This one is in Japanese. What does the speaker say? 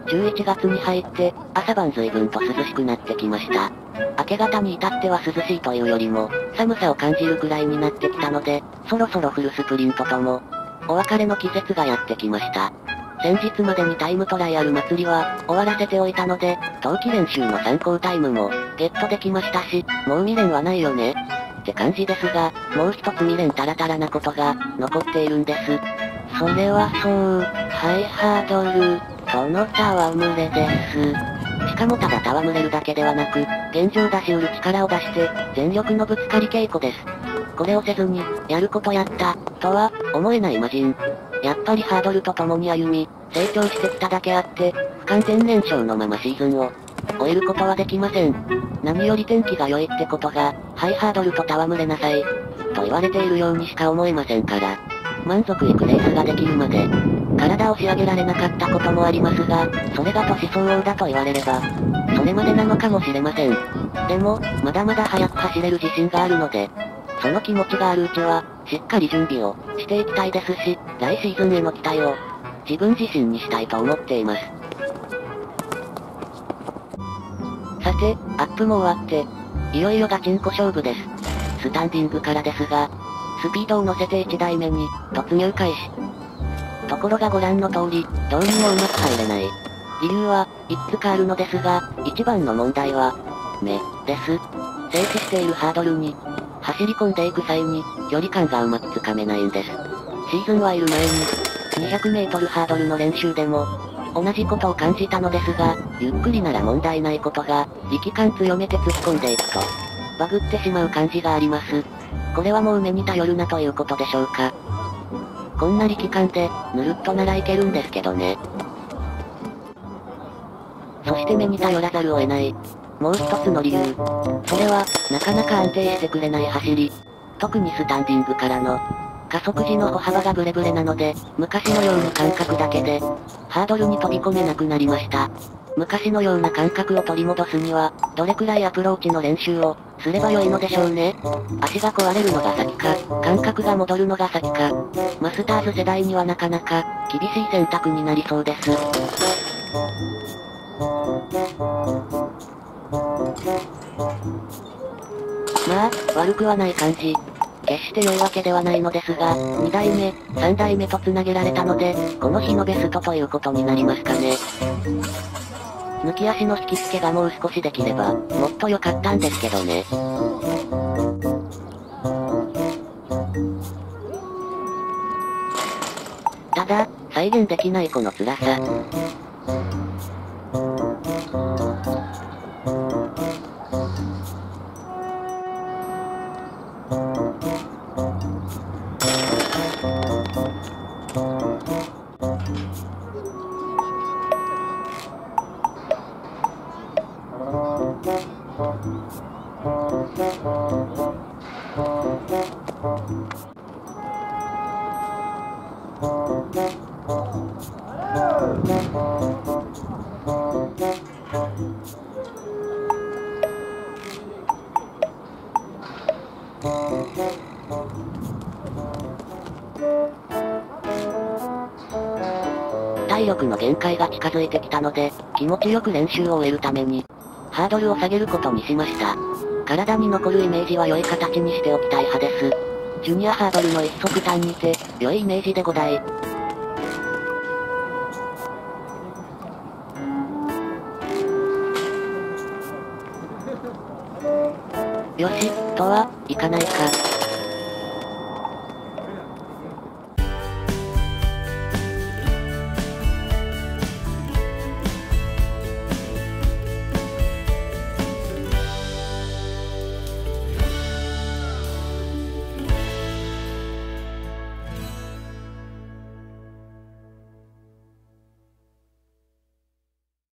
11月に入って、朝晩随分と涼しくなってきました。明け方に至っては涼しいというよりも、寒さを感じるくらいになってきたので、そろそろフルスプリントとも、お別れの季節がやってきました。先日までにタイムトライアル祭りは、終わらせておいたので、冬季練習の参考タイムも、ゲットできましたし、もう未練はないよね。って感じですが、もう一つ未練タラタラなことが、残っているんです。それはハイハードル、との戯れです。しかもただ戯れるだけではなく、現状出し得る力を出して、全力のぶつかり稽古です。これをせずに、やることやった、とは、思えない魔人。やっぱりハードルと共に歩み、成長してきただけあって、不完全燃焼のままシーズンを、終えることはできません。何より天気が良いってことが、ハイハードルと戯れなさい、と言われているようにしか思えませんから。満足いくレースができるまで、体を仕上げられなかったこともありますが、それが年相応だと言われれば、それまでなのかもしれません。でも、まだまだ速く走れる自信があるので、その気持ちがあるうちは、しっかり準備をしていきたいですし、来シーズンへの期待を、自分自身にしたいと思っています。さて、アップも終わって、いよいよガチンコ勝負です。スタンディングからですが、スピードを乗せて1台目に、突入開始。ところがご覧の通り、どうにもうまく入れない。理由は、いくつかあるのですが、一番の問題は、です。静止しているハードルに、走り込んでいく際に、距離感がうまくつかめないんです。シーズンはいる前に、200メートルハードルの練習でも、同じことを感じたのですが、ゆっくりなら問題ないことが、力感強めて突っ込んでいくと、バグってしまう感じがあります。これはもう目に頼るなということでしょうか。こんな力感で、ぬるっとならいけるんですけどね。そして目に頼らざるを得ない。もう一つの理由。それは、なかなか安定してくれない走り。特にスタンディングからの、加速時の歩幅がブレブレなので、昔のように感覚だけで、ハードルに飛び込めなくなりました。昔のような感覚を取り戻すには、どれくらいアプローチの練習を、すればよいのでしょうね。足が壊れるのが先か、感覚が戻るのが先か、マスターズ世代にはなかなか、厳しい選択になりそうです。まあ、悪くはない感じ。決して良いわけではないのですが、2台目、3台目と繋げられたので、この日のベストということになりますかね。抜き足の引き付けがもう少しできれば、もっと良かったんですけどね。ただ、再現できないこの辛さ。体力の限界が近づいてきたので、気持ちよく練習を終えるために、ハードルを下げることにしました。体に残るイメージは良い形にしておきたい派です。ジュニアハードルの一足単にて、良いイメージで5台。よし、とは、いかないか。